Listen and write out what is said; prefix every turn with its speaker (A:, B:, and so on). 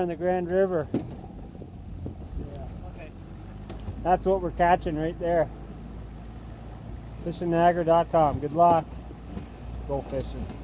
A: On the Grand River.
B: Yeah. Okay.
A: That's what we're catching right there. FishingNiagara.com. Good luck. Go fishing.